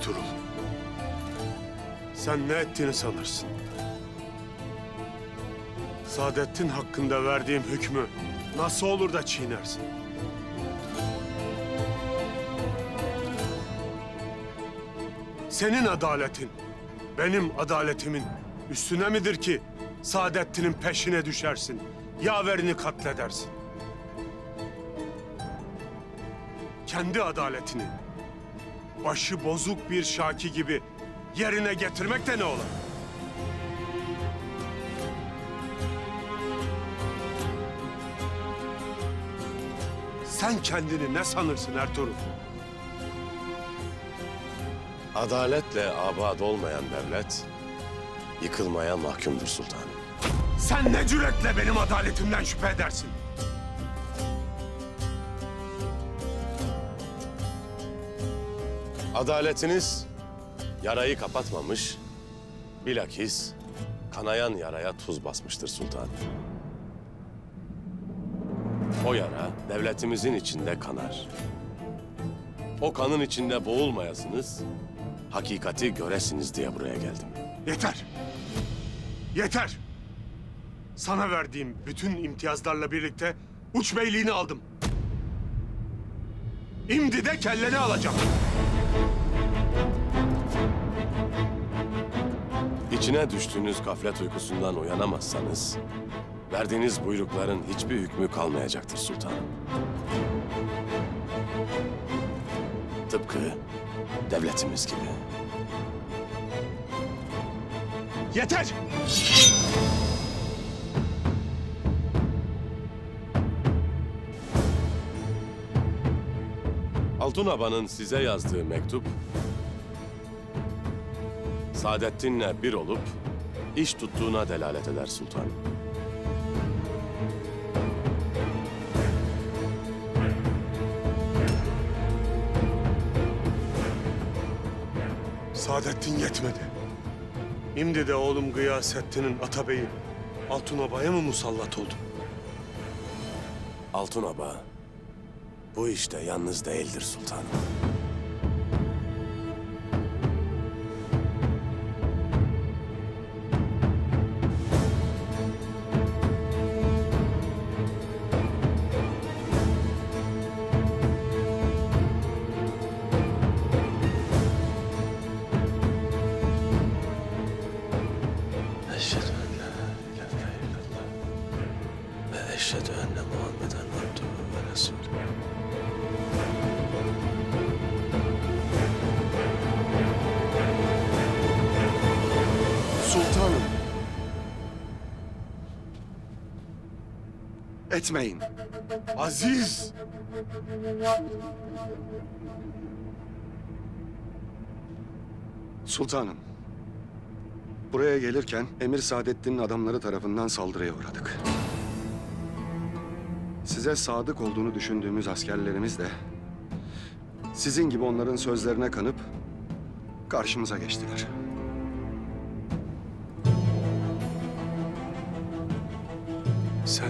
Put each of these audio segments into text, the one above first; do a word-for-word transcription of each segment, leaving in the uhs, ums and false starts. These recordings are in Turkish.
Ertuğrul. Sen ne ettiğini sanırsın? Saadettin hakkında verdiğim hükmü nasıl olur da çiğnersin? Senin adaletin, benim adaletimin üstüne midir ki Saadettin'in peşine düşersin, yaverini katledersin? Kendi adaletini başı bozuk bir Şaki gibi yerine getirmek de ne ola? Sen kendini ne sanırsın Ertuğrul? Adaletle abad olmayan devlet yıkılmaya mahkumdur sultanım. Sen ne cüretle benim adaletimden şüphe edersin? Adaletiniz yarayı kapatmamış, bilakis kanayan yaraya tuz basmıştır sultanım. O yara devletimizin içinde kanar. O kanın içinde boğulmayasınız, hakikati göresiniz diye buraya geldim. Yeter! Yeter! Sana verdiğim bütün imtiyazlarla birlikte uç beyliğini aldım. İmdi de kelleni alacağım. İçine düştüğünüz gaflet uykusundan uyanamazsanız, verdiğiniz buyrukların hiçbir hükmü kalmayacaktır sultanım. Tıpkı devletimiz gibi. Yeter! Altun Aba'nın size yazdığı mektup, Saadettin'le bir olup iş tuttuğuna delalet eder sultanım. Saadettin yetmedi. Şimdi de oğlum Gıyasettin'in atabeyi Altun Oba'ya mı musallat oldu? Altun Aba bu işte yalnız değildir sultanım. Eşhedü en la ilahe illallah ve eşhedü enne Muhammeden abduhu ve resulühü. Sultanım. Etmeyin. Aziz! Sultanım. Buraya gelirken Emir Saadettin'in adamları tarafından saldırıya uğradık. Size sadık olduğunu düşündüğümüz askerlerimiz de sizin gibi onların sözlerine kanıp karşımıza geçtiler. Sen...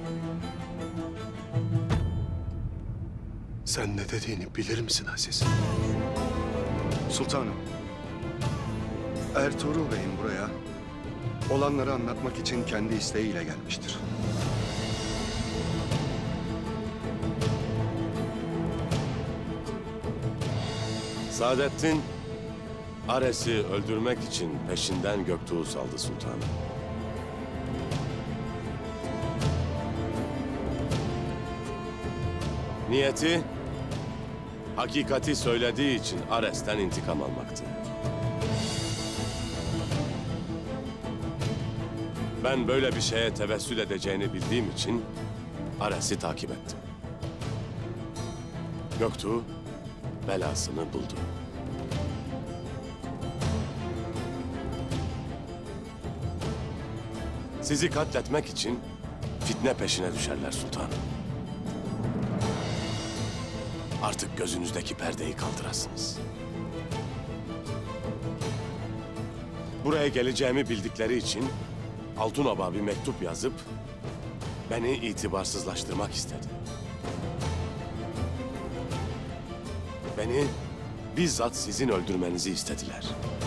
Sen ne dediğini bilir misin Aziz? Sultanım. Ertuğrul Bey'in buraya olanları anlatmak için kendi isteğiyle gelmiştir. Saadettin, Ares'i öldürmek için peşinden Göktuğ'u saldı sultanım. Niyeti, hakikati söylediği için Ares'ten intikam almaktı. Ben böyle bir şeye tevessül edeceğini bildiğim için Ares'i takip ettim. Göktuğ belasını buldu. Sizi katletmek için fitne peşine düşerler sultanım. Artık gözünüzdeki perdeyi kaldırasınız. Buraya geleceğimi bildikleri için Altun Aba bir mektup yazıp beni itibarsızlaştırmak istedi. Beni bizzat sizin öldürmenizi istediler.